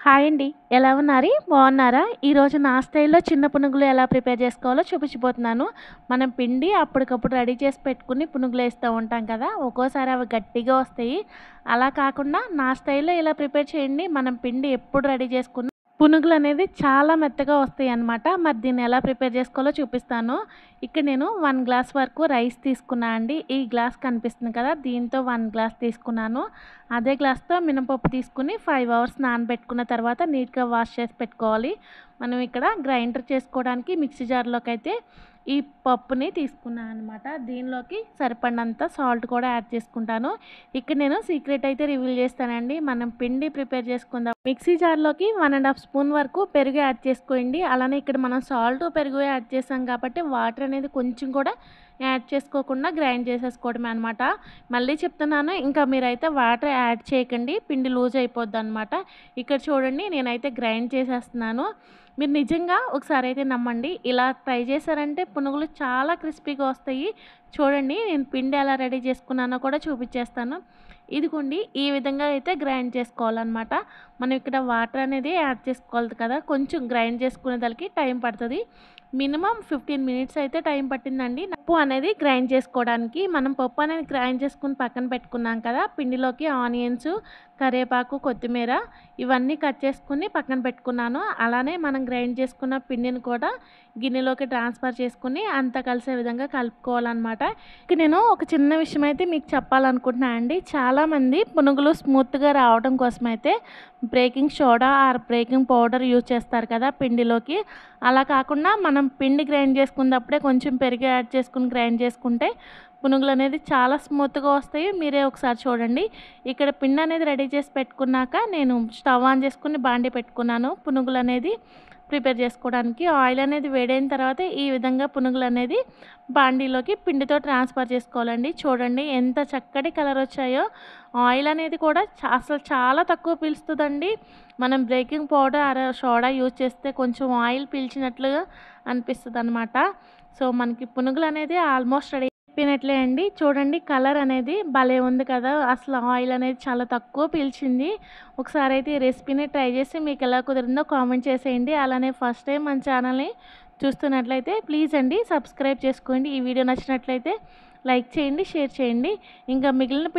Hi అండి. ఎలా ఉన్నారు? బాగున్నారా? ఈరోజు నా స్టైల్‌లో చిన్న పునుగులు ఎలా ప్రిపేర్ చేసుకోవాలో చూపించబోతున్నాను. మనం పిండి అప్పటికప్పుడు రెడీ చేసి పెట్టుకుని పునుగులేస్తూ ఉంటాం కదా! ఒక్కోసారి అవి గట్టిగా వస్తాయి. అలా కాకుండా నా స్టైల్‌లో ఇలా ప్రిపేర్ చేయండి. మనం పిండి ఎప్పుడు రెడీ చేసుకున్న పునుగులనేది చాలా మెత్తగా వస్తాయన్నమాట. మరి దీన్ని ఎలా ప్రిపేర్ చేసుకోవాలో చూపిస్తాను. ఇక్కడ నేను 1 గ్లాస్ వరకు రైస్ తీసుకున్నా అండి. ఈ గ్లాస్ కనిపిస్తుంది కదా! దీంతో 1 గ్లాస్ తీసుకున్నాను. అదే గ్లాస్‌తో మినపప్పు తీసుకొని 5 అవర్స్ నానబెట్టుకున్న తర్వాత నీట్‌గా వాష్ చేసి పెట్టుకోవాలి. మనం ఇక్కడ గ్రైండర్ చేసుకోవడానికి మిక్సీ జార్‌లోకైతే ఈ పప్పుని తీసుకున్నాను అనమాట. దీనిలోకి సరిపడినంత సాల్ట్ కూడా యాడ్ చేసుకుంటాను. ఇక్కడ నేను సీక్రెట్ అయితే రివీల్ చేస్తానండి. మనం పిండి ప్రిపేర్ చేసుకుందాం. మిక్సీ జార్‌లోకి 1 ½ స్పూన్ వరకు పెరుగు యాడ్ చేసుకోండి. అలానే ఇక్కడ మనం సాల్ట్, పెరుగు యాడ్ చేసాం కాబట్టి వాటర్ అనేది కొంచెం కూడా యాడ్ చేసుకోకుండా గ్రైండ్ చేసేసుకోవడమే అనమాట. మళ్ళీ చెప్తున్నాను, ఇంకా మీరైతే వాటర్ యాడ్ చేయకండి. పిండి లూజ్ అయిపోద్దనమాట. ఇక్కడ చూడండి నేనైతే గ్రైండ్ చేసేస్తున్నాను. మీరు నిజంగా ఒకసారి అయితే నమ్మండి. ఇలా ట్రై చేశారంటే పునుగులు చాలా క్రిస్పీగా వస్తాయి. చూడండి నేను పిండి ఎలా రెడీ చేసుకున్నానో కూడా చూపించేస్తాను. ఇదిగోండి ఈ విధంగా అయితే గ్రైండ్ చేసుకోవాలన్నమాట. మనం ఇక్కడ వాటర్ అనేది యాడ్ చేసుకోవాలి కదా! కొంచెం గ్రైండ్ చేసుకునేదానికి టైం పడుతుంది. మినిమమ్ 15 మినిట్స్ అయితే టైం పట్టిందండి. పప్పు అనేది గ్రైండ్ చేసుకోవడానికి. మనం పప్పు అనేది గ్రైండ్ చేసుకుని పక్కన పెట్టుకున్నాం కదా! పిండిలోకి ఆనియన్స్, కరివేపాకు, కొత్తిమీర ఇవన్నీ కట్ చేసుకుని పక్కన పెట్టుకున్నాను. అలానే మనం గ్రైండ్ చేసుకున్న పిండిని కూడా గిన్నెలోకి ట్రాన్స్ఫర్ చేసుకుని అంతా కలిసే విధంగా కలుపుకోవాలన్నమాట. ఇక నేను ఒక చిన్న విషయం అయితే మీకు చెప్పాలనుకుంటున్నాను అండి. చాలామంది పునుగులు స్మూత్‌గా రావడం కోసమైతే baking soda or baking powder use చేస్తారు కదా పిండిలోకి. అలా కాకుండా మనం పిండి గ్రైండ్ చేసుకున్నప్పుడే కొంచెం పెరుగు యాడ్ చేసుకుని గ్రైండ్ చేసుకుంటే పునుగులు అనేది చాలా స్మూత్‌గా వస్తాయి. మీరే ఒకసారి చూడండి. ఇక్కడ పిండి అనేది రెడీ చేసి పెట్టుకున్నాక నేను స్టవ్ ఆన్ చేసుకుని బాండీ పెట్టుకున్నాను. పునుగులు అనేది ప్రిపేర్ చేసుకోవడానికి. ఆయిల్ అనేది వేడైన తర్వాత ఈ విధంగా పునుగులు అనేది బాండీలోకి పిండితో ట్రాన్స్ఫర్ చేసుకోవాలండి. చూడండి ఎంత చక్కటి కలర్ వచ్చాయో. ఆయిల్ అనేది కూడా అసలు చాలా తక్కువ పీలుస్తుందండి. మనం baking powder or soda use చేస్తే కొంచెం ఆయిల్ పీల్చినట్లుగా అనిపిస్తుందనమాట. సో మనకి పునుగులు అనేది ఆల్మోస్ట్ రెడీ అయిపోయినట్లే అండి. చూడండి కలర్ అనేది భలే ఉంది కదా! అసలు ఆయిల్ అనేది చాలా తక్కువ పీల్చింది. ఒకసారి అయితే ఈ రెసిపీని ట్రై చేసి మీకు ఎలా కుదిరిందో కామెంట్ చేసేయండి. అలానే ఫస్ట్ టైం మన ఛానల్‌ని చూస్తున్నట్లయితే ప్లీజ్ అండి సబ్స్క్రైబ్ చేసుకోండి. ఈ వీడియో నచ్చినట్లయితే లైక్ చేయండి, షేర్ చేయండి. ఇంకా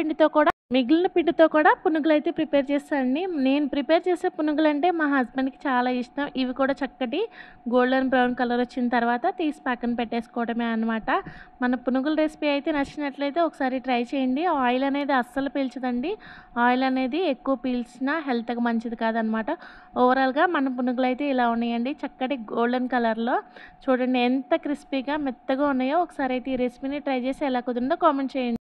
మిగిలిన పిండితో కూడా పునుగులైతే ప్రిపేర్ చేస్తానండి. నేను ప్రిపేర్ చేసే పునుగులంటే మా హస్బెండ్‌కి చాలా ఇష్టం. ఇవి కూడా చక్కటి గోల్డెన్ బ్రౌన్ కలర్ వచ్చిన తర్వాత తీసి పక్కన పెట్టేసుకోవడమే అనమాట. మన పునుగుల రెసిపీ అయితే నచ్చినట్లయితే ఒకసారి ట్రై చేయండి. ఆయిల్ అనేది అస్సలు పీల్చదండి. ఆయిల్ అనేది ఎక్కువ పీల్చినా హెల్త్‌కి మంచిది కాదనమాట. ఓవరాల్‌గా మన పునుగులైతే ఇలా ఉన్నాయండి. చక్కటి గోల్డెన్ కలర్‌లో. చూడండి ఎంత క్రిస్పీగా మెత్తగా ఉన్నాయో. ఒకసారి అయితే ఈ రెసిపీని ట్రై చేసి ఎలా కుదిరిందో కామెంట్ చేయండి.